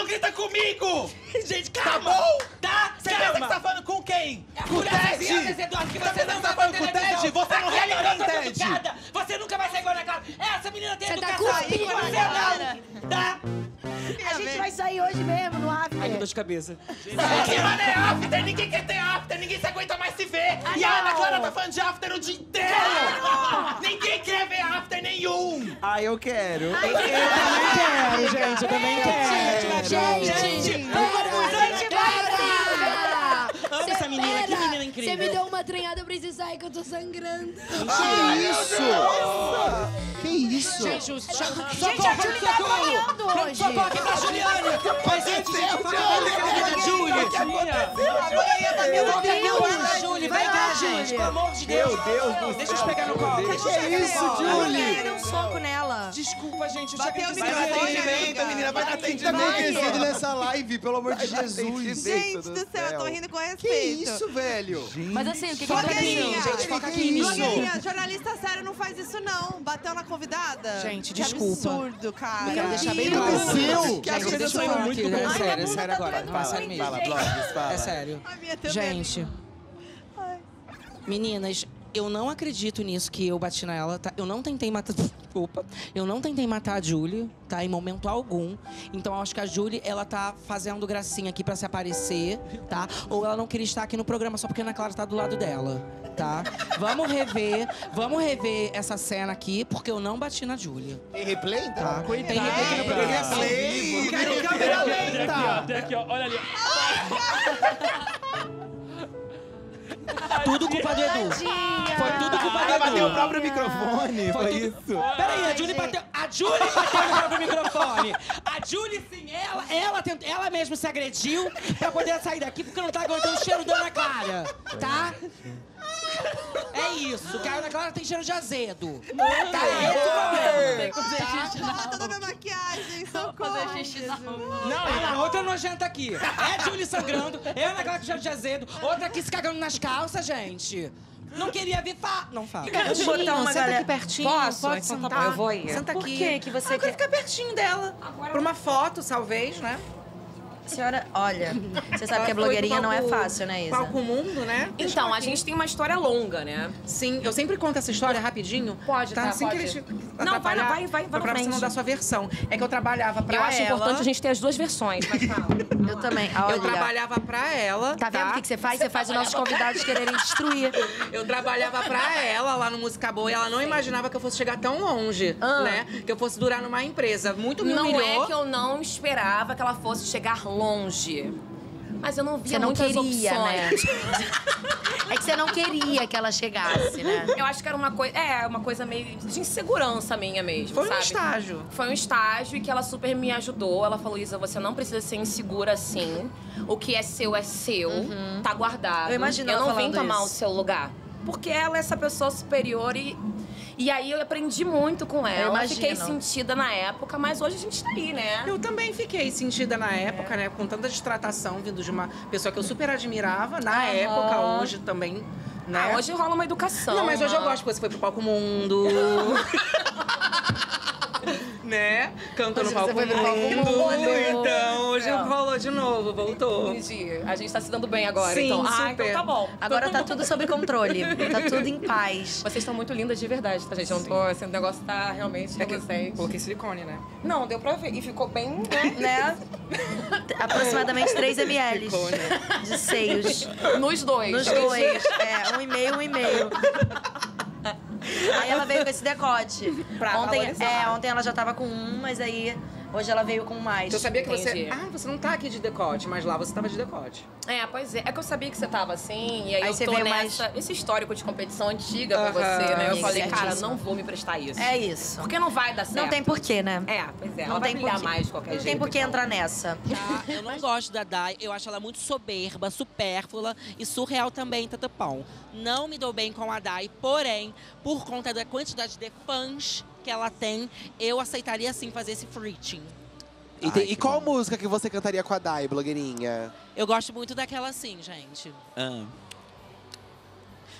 grita comigo! Gente, Tá calma! bom? Tá? Você pensa que você tá falando com quem? Com o Ted? Que você tá falando com o Ted? Você não regra nem Ted! Você nunca vai sair igual na cara! Essa menina tem Você tá educação! cuspindo Você na cara. não! Tá? A gente vai sair hoje mesmo no after. Ai, que dor de cabeça. Que mano é after? Ninguém quer ter after, ninguém se aguenta mais se ver! E a Ana Clara tá falando de after o dia inteiro! Ninguém quer ver after nenhum! Ah, eu quero. Eu também quero, gente. Eu também quero. Gente, Amo essa menina, que menina incrível. Você me deu uma treinada pra esse sair que eu tô sangrando. Que isso? Gente, Gente, a Julie tá apanhando hoje. Socorro aqui pra Juliane! Mas, gente, da Julie! Julie, vem cá, gente! Pelo amor de Deus! Meu Deus do céu! Deixa eu te pegar no colo! Que é isso, Julie? Deu um soco nela. Desculpa, gente, eu Bateu tinha o que Vai no atendimento, menina, vai no O que tá atendimento! acontecendo nessa live, pelo amor de Jesus? Gente do céu, eu tô rindo com respeito. Que isso, velho? Mas assim, o que Foca aqui, Blogueirinha. gente, foca aqui nisso! Blogueirinha, jornalista sério não faz isso não. Bateu na convidada? Gente, Que desculpa. absurdo, cara. Eu quero deixar bem O que claro. aconteceu? Que as Gente, coisas deixa eu são falar muito aqui, boas. é Ai, minha sério, é bunda sério tá agora. doendo Não, é muito, sério mesmo. Fala, blogs, fala. É sério. A minha também. Gente, meninas, eu não acredito nisso que eu bati nela, tá? Eu não tentei matar... Desculpa. Eu não tentei matar a Julie, tá? Em momento algum. Então, eu acho que a Julie, ela tá fazendo gracinha aqui pra se aparecer, tá? Ou ela não queria estar aqui no programa só porque a Ana Clara tá do lado dela, tá? Vamos rever essa cena aqui, porque eu não bati na Julie. Tem replay, então? Tá? Tem replay aqui no programa. Replay! Quero câmera lenta! Tem aqui, ó. Olha ali. Tudo culpa do Edu. Foi tudo culpa do Ela bateu o Edu. próprio microfone, foi isso? Peraí, a Julie bateu no próprio microfone. A Julie, sim, ela mesma se agrediu pra poder sair daqui porque não tá aguentando o cheiro da Ana Clara, tá? É isso, que a Ana Clara tem cheiro de azedo. Tá, é esse o problema. Tem que fazer xixi na Toda minha maquiagem, socorro. fazer xixi na rua. Não, a outra nojenta aqui. É a Julie sangrando, é a Ana Clara com cheiro de azedo, outra aqui se cagando nas calças, gente. Não queria vir Não fala. Vamos botar uma Senta galera... aqui pertinho. Posso? Pode Então sentar. tá bom, eu vou aí. Senta Por aqui. que você eu quero quer? ficar pertinho dela. Pra uma foto, talvez, né? Senhora, olha, você sabe que a blogueirinha não é fácil, né, Isa? Palco Mundo, né? Então, a gente tem uma história longa, né? Sim, eu sempre conto essa história rapidinho. Pode, tá, Sem pode. querer te Não, atrapalhar, vai pra na você não frente. dar sua versão. É que eu trabalhava pra Eu ela. acho importante a gente ter as duas versões, mas fala. Eu também, olha. Eu trabalhava pra ela. Tá vendo o que você faz? Você faz os nossos convidados quererem destruir. Eu trabalhava pra ela lá no Música Boa e ela não imaginava que eu fosse chegar tão longe, né? Que eu fosse durar numa empresa. Muito me Não humilhou. é que eu não esperava que ela fosse chegar longe. Mas eu não via Você não muitas queria, opções. né? É que você não queria que ela chegasse, né? Eu acho que era uma coisa meio de insegurança minha mesmo, Foi um sabe? estágio. Foi um estágio e que ela super me ajudou. Ela falou, Isa, você não precisa ser insegura assim. O que é seu, tá guardado. Eu imagino Eu ela não vim falando tomar isso. o seu lugar. Porque ela é essa pessoa superior e aí eu aprendi muito com ela. imagino. Fiquei sentida na época, mas hoje a gente tá aí, né? Eu também fiquei sentida na época, né? Com tanta distratação vindo de uma pessoa que eu super admirava. Na época, hoje também, né? Ah, hoje rola uma educação. Não, mas hoje eu né? gosto, porque você foi pro Palco Mundo. né? Cantou no Hoje Palco você foi pro Palco Mundo. Então, hoje rolou de novo, voltou. Entendi. A gente tá se dando bem agora, Sim, então. super. Então tá bom. Agora tá tudo sob controle. Tá tudo em paz. Vocês estão muito lindas de verdade, tá, gente? Eu não tô, esse negócio tá realmente É que vocês. coloquei silicone, né? Não, deu pra ver. E ficou bem, Né? Aproximadamente 3 ml Ficou, né? de seios. nos dois. Nos dois. É, 1,5. Aí ela veio com esse decote. Pra valorizar. Ontem ela já tava com um, mas aí hoje ela veio com mais. Eu sabia que Entendi. você... Ah, você não tá aqui de decote, mas lá você tava de decote. É, pois é. É que eu sabia que você tava assim, e aí, Aí eu você tô veio nessa... Esse histórico de competição antiga com você, né? Eu Amiga, falei, cara, certíssima. não vou me prestar isso. É isso. Porque não vai dar certo. Não tem porquê, né? É, pois é. Ela Não vai tem brilhar porquê. mais de qualquer Não jeito. tem por que então. entrar nessa. Eu não gosto da Dai, eu acho ela muito soberba, supérflua e surreal também, Tatapão. Não me dou bem com a Dai, porém, por conta da quantidade de fãs que ela tem, eu aceitaria sim fazer esse freating. E qual música que você cantaria com a Dai, blogueirinha? Eu gosto muito daquela assim, gente.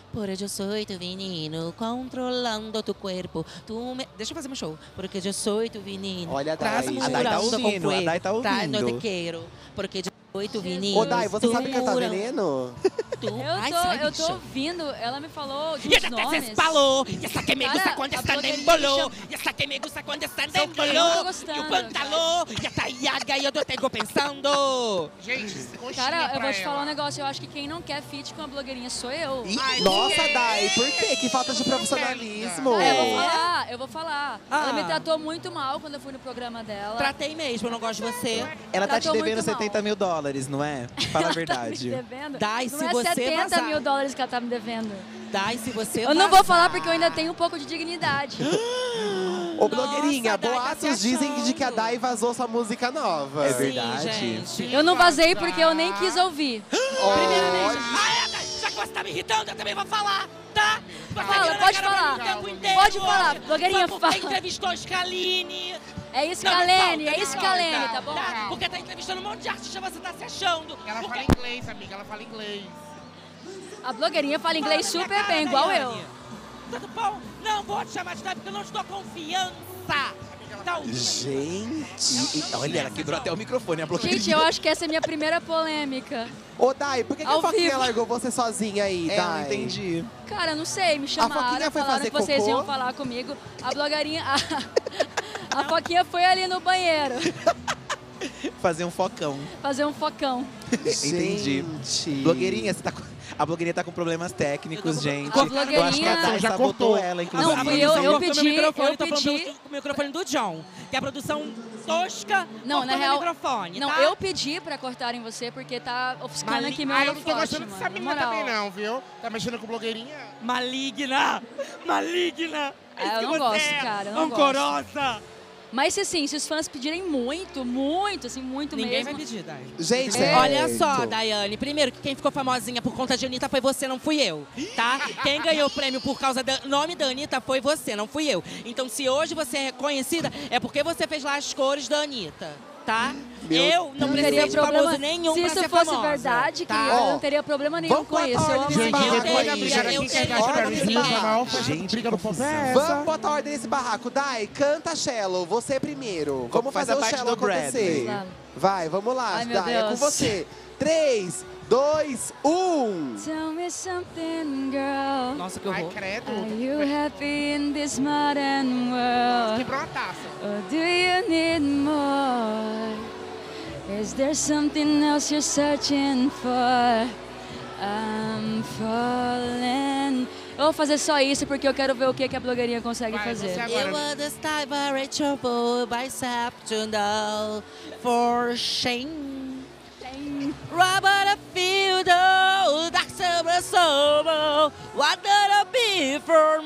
Por eu sou tu veneno, controlando tu corpo. Deixa eu fazer meu show. Porque eu sou tu veneno. Olha a Dai. transmurando A Dai tá com ouvindo, fuego. a Dai tá ouvindo. Não te quero. Porque eu sou tu veneno. Ô, Dai, você sabe cantar Murando veneno? Eu tô ouvindo, ela me falou de Y uns ella nomes. te espalhou, e essa que me gusta Cara, quando a está blogueirinha em bolô, chama- e essa que me gusta quando está eu em tô bolô, gostando, e o pantalão, e a taiaga, e eu tenho pensando. Gente, coxinha Cara, eu pra vou te falar um ela. negócio. Eu acho que quem não quer feat com a blogueirinha sou eu. Ih, Ai, nossa, ninguém. Dai, por quê? Que falta de profissionalismo. Eu vou falar. Ah. Ela me tratou muito mal quando eu fui no programa dela. Tratei mesmo, eu não gosto de você. Ela tá te Tratou devendo muito mal. 70 mil dólares, não é? Fala a Tá me verdade. devendo. Dai, não se é você 70 vazar. mil dólares que ela tá me devendo. Dai, se você Eu não vou vazar. falar porque eu ainda tenho um pouco de dignidade. Ô, blogueirinha, Nossa, a Dai tá boatos se dizem de que a achando. Dai vazou sua música nova. É Sim, verdade. gente. Eu não vazei porque eu nem quis ouvir. Primeiramente. Ah, Dai, já que você tá me irritando, eu também vou falar, tá? Você Fala, virou na pode cara pra mim falar. o tempo inteiro. Pode falar, blogueirinha, Só porque fala. entrevistou a Scaline. É isso, Não, me Kalene, falta, é isso, me Kalene, falta, tá bom? Tá? Porque tá entrevistando um monte de artista, você tá se achando. Ela Porque- fala inglês, amiga, ela fala inglês. A blogueirinha fala inglês Fala na super minha cara, bem, igual eu. Daiane. Tudo bom? Não vou te chamar de Dai porque eu não te dou confiança. Tá ouvindo? Gente, olha, ela quebrou até o microfone, a blogueirinha. Gente, eu acho que essa é a minha primeira polêmica. Ô, Dai, por que a Ao Foquinha vivo. largou você sozinha aí, É, Dai? não entendi. Cara, não sei, me chamaram, Foquinha foi falaram fazer que vocês cocô? iam falar comigo. A blogueirinha... A Foquinha foi ali no banheiro Fazer um focão. fazer um focão. Entendi. Gente. Blogueirinha, você tá com... A blogueirinha tá com problemas técnicos, gente. A Eu acho que a blogueirinha- Dai Já sabotou cortou. ela, inclusive. Não, fui eu Cortou pedi, meu microfone, eu tô falando pedi. com o microfone do John. Que é a produção tosca Não, cortou na meu real... microfone, Não, tá? eu pedi pra cortarem você porque tá ofuscando aqui meu Ah, eu não tô holofote, gostando dessa mano, menina na moral. também não, viu? Tá mexendo com blogueirinha? Maligna! Maligna! É, isso eu que não você gosto, é, cara, eu não rancorosa! Mas assim, se os fãs pedirem muito, assim, muito Ninguém mesmo... vai pedir, Dai. Gente, Olha certo. só, Daiane. Primeiro, que quem ficou famosinha por conta de Anitta foi você, não fui eu, tá? Quem ganhou o prêmio por causa do nome da Anitta foi você, não fui eu. Então, se hoje você é conhecida, é porque você fez lá as cores da Anitta, tá? Eu não precisei de famoso nenhum Se pra isso ser fosse famosa, verdade, tá? querida, eu não teria problema nenhum Vamos com isso. botar Eu ordem amo nesse a barraco Anitta. aí, eu briga. teria, Quem quer eu ganhar de teria. Brasil, a maior Gente, briga do que povo é Vamos essa. botar ordem nesse barraco. Dai, canta Shallow, você primeiro. Vamos Faz fazer a o parte Shallow do Bradley. acontecer. Vamos lá. Vai, vamos lá, Ai, meu Dai, é com Deus. você. 3, 2, 1. Tell me something, girl. Nossa, que Ai, horror. credo. Are you happy in this modern world? Quebrou uma taça. Or do you need more? Is there something else you're searching for? I'm falling. Eu vou fazer só isso porque eu quero ver o que a blogueirinha consegue Vai, fazer. você You agora. understand very trouble bicep to know for shame. Robert a field, dark silver soul. What did I be for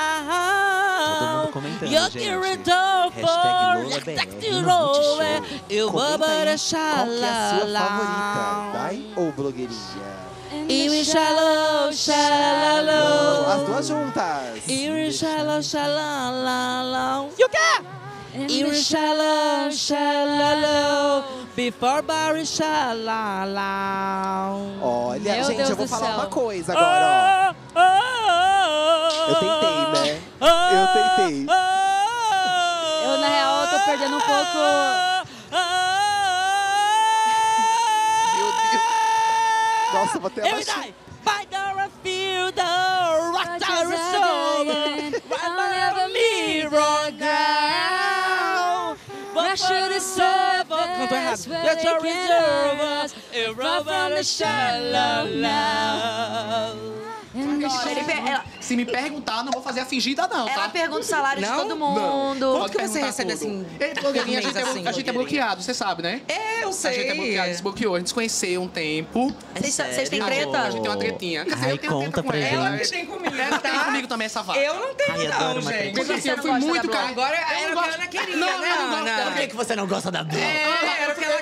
my Todo mundo comentando, You gente. get rid of Hashtag LolaBR to no roll. Multishow. Eu vou Comenta aí, para qual que é a sua xalala. favorita? Dai ou blogueirinha? E o shallow, shallow. As duas juntas. E o shallow, shallow. E o quê? E o shallow, shallow. Before Barry shallow. Olha, Meu gente, Deus eu vou do falar céu. uma coisa agora, ó. Eu tentei, né? Eu tentei. Eu, na real, eu tô perdendo um pouco. Meu Deus. Nossa, vou até Every abaixar. day, by the field, rock the soul, right by the mirror ground. But for the server, canto errado. That's your reserve, a rubber shallow love. Se me perguntar, não vou fazer a fingida, não, Ela tá? pergunta o salário de Não? todo mundo. Pode Quanto que você perguntar recebe tudo. assim? Ei, blogueirinha, a gente, mês, é, assim, a gente é bloqueado, você sabe, né? É, eu A gente é bloqueado, desbloqueou. A gente se conheceu um tempo. Vocês têm A treta? gente tem uma tretinha. Quer dizer, Ai, eu tenho treta conta com pra ela. gente. tem comigo, Ela tem comigo também essa vaga. Eu não tenho Ai, não, adoro uma gente. Mas assim, Você eu não fui gosta muito da cara. Agora Eu era não o que a gosto- Ana queria, Não, né, eu não gosto Ana? dela. Por que você não gosta da Blu? Era o que ela queria.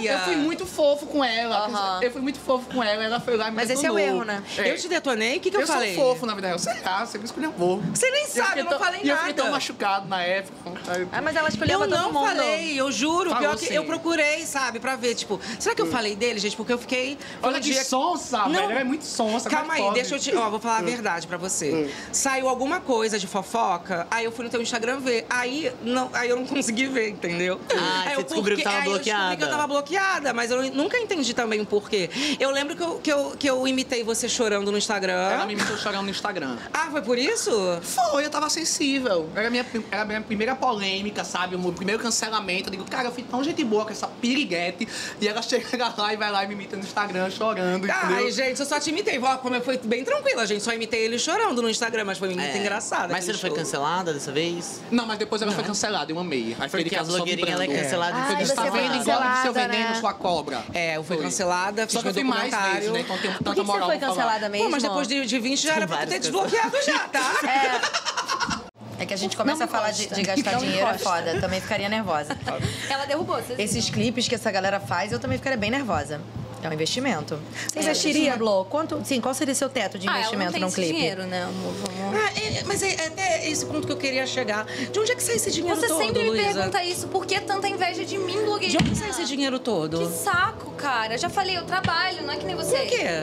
Eu fui muito fofo com ela. Eu fui muito fofo com ela. Ela foi lá e me Mas esse é o detonou. erro, né? Eu te detonei? O que eu falei? Eu sou fofo, na verdade. Sei lá, você me escolheu boa. Você nem sabe, eu não falei E eu nada. fiquei tão machucado na época. Ah, mas ela escolheu Eu pra todo não mundo. falei, eu juro. Falou Pior que sim. eu procurei, sabe, pra ver, tipo, será que eu falei dele, gente? Porque eu fiquei. foi Olha um que dia- sonsa, Não. velho. Ela é muito sonsa. Calma aí, como é que deixa eu pode? te. Ó, vou falar a verdade pra você. Saiu alguma coisa de fofoca, aí eu fui no teu Instagram ver. Aí eu não consegui ver, entendeu? Ah, Aí você descobriu que tava aí eu descobri bloqueada. que eu tava bloqueada, mas eu nunca entendi também o porquê. Eu lembro que eu imitei você chorando no Instagram. Ela me imitou chorando no Instagram. Ah, foi por isso? Foi, eu tava sensível. Era a minha primeira polêmica, sabe? O meu primeiro cancelamento. Eu digo, cara, eu fui tão gente boa com essa piriguete. E ela chega lá e vai lá e me imita no Instagram chorando, entendeu? Ai, gente, eu só te imitei. Ó, como eu fui bem tranquila, gente. Só imitei ele chorando no Instagram, mas foi muito engraçado. Mas você não foi cancelada dessa vez? Não, mas depois ela foi cancelada, eu amei. Aí Porque a blogueirinha ela é cancelada. Ah, Você disse, você tá foi vendo igual o seu cancelada, veneno, né? sua cobra. É, eu fui cancelada, fiz Só que meu eu fui mais documentário. vezes, né? Então tem Por tanta que você moral foi pra falar. cancelada mesmo? Pô, mas depois de 20 já era pra ter vários desbloqueado já, tá? É que a gente começa a falar de gastar dinheiro, é foda. Eu também ficaria nervosa. Ela derrubou, você Esses clipes que essa galera faz, eu também ficaria bem nervosa. É um investimento. Você investiria, Blo? Qual seria seu teto de investimento num clipe? dinheiro, né, amor? Vamos... Mas é até esse ponto que eu queria chegar. De onde é que sai esse dinheiro Você todo, sempre me Luísa? pergunta isso. Por que tanta inveja de mim, De blogueirinha? onde sai esse dinheiro todo? Que saco, cara. Eu já falei, eu trabalho, não é que nem você. Por quê?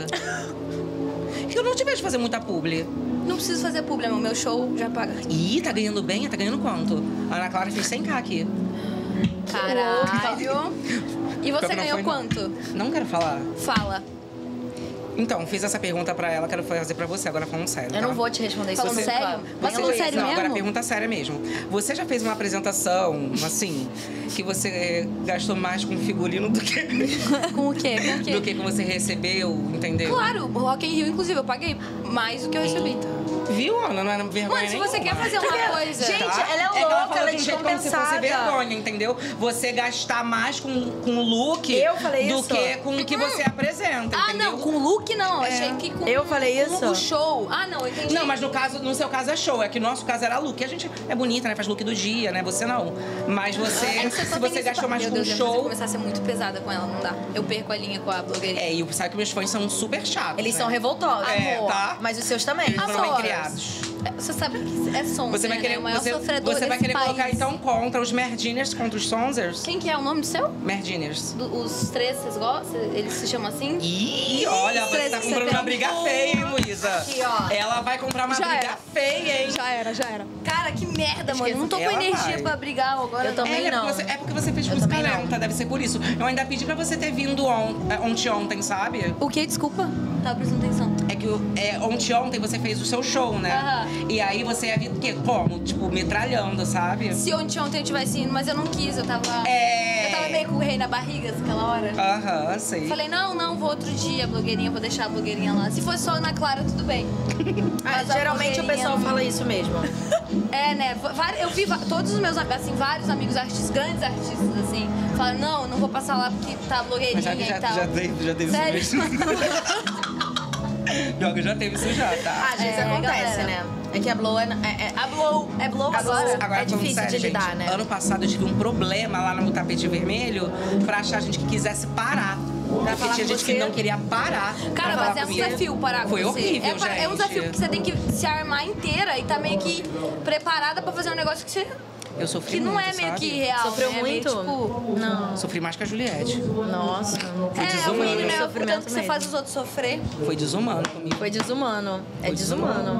Eu não te vejo fazer muita publi. Não preciso fazer publi, amor. Meu show já paga. Ih, tá ganhando bem? Tá ganhando quanto? A Ana Clara fez 100k aqui. Caralho. E você Pior que não ganhou foi, não. quanto? Não quero falar. Fala. Então, fiz essa pergunta pra ela, quero fazer pra você, agora falando sério. Eu tá? não vou te responder isso. Falando Você- sério? Mas Falando sério Não, agora mesmo? pergunta séria mesmo. Você já fez uma apresentação, assim, que você gastou mais com figurino do que Com o quê? Com o quê? do que você recebeu, entendeu? Claro, o Rock in Rio, inclusive, eu paguei mais do que eu recebi. Viu, Ana? Não era vergonha Mano, se você nenhuma. quer fazer uma coisa... Gente, Tá? ela é que ela louca, falou ela é de um jeito como se fosse descompensada. vergonha, entendeu? Você gastar mais com o look Eu falei do isso? que com o que você apresenta, Ah, entendeu? não, com o look não. Eu achei que com Eu falei com isso? o show. Ah, não, eu entendi. Não, mas no seu caso é show. É que no nosso caso era look. A gente é bonita, né? Faz look do dia, né? Você não. Mas você, É que se só tem você esse gastou mais Meu com o Deus, eu vou show... começar a ser muito pesada com ela, não dá. Eu perco a linha com a blogueirinha. É, e sabe que meus fãs são super chatos, Eles né? são revoltosos, É, amor. tá? Mas os seus também. Eles foram bem Amor. criados. Você sabe que é som, Você vai né? querer, O maior sofredor você vai desse querer país. colocar, então, contra os Merdiners, contra os Sonzers? Quem que é o nome do seu? Merdiners. Os três, vocês gostam? Eles se chamam assim? Ih, olha, você tá comprando uma briga feia, hein, Luísa? Aqui, ó. Ela vai comprar uma Já briga era. feia, hein? Já era. Cara, que merda, mano. Eu não tô com Ela energia vai. pra brigar agora. Eu também É não. porque você fez Eu música também não. lenta, deve ser por isso. Eu ainda pedi pra você ter vindo ontem, sabe? O quê? Desculpa. Tava prestando atenção. É que ontem você fez o seu show, né? Aham. E aí você ia vir, como? Tipo, metralhando, sabe? Se ontem eu tivesse indo, mas eu não quis. Eu tava meio com o rei na barriga aquela hora. Aham, sei. Falei, não, vou outro dia, blogueirinha, vou deixar a blogueirinha lá. Se fosse só Ana Clara, tudo bem. Mas a Geralmente o blogueirinha pessoal não. fala isso mesmo. É, né? Eu vi todos os meus, assim, vários amigos artistas, grandes artistas, assim, falaram, não vou passar lá porque tá Mas blogueirinha sabe que e tal. já teve Sério? isso mesmo. Pior que já teve isso já, tá? Às vezes É, acontece, galera. né? É que a Blow é Blow agora. Agora, é difícil falando sério, de lidar, gente, né? Ano passado eu tive um problema lá no tapete vermelho pra achar gente que quisesse parar. Porque falar tinha com gente que você? não queria parar. pra Cara, falar mas é um comigo. desafio parar com Foi você. horrível, gente. É um desafio porque você tem que se armar inteira e tá meio que preparada pra fazer um negócio que você... Eu sofri Que não muito, é meio sabe? que real, Sofreu né? É meio, muito? tipo... Não. Sofri mais que a Juliette. Nossa. É, desumano. o menino é o Sofrimento tanto que você mesmo. faz os outros sofrer. Foi desumano comigo. Foi desumano. É Foi desumano.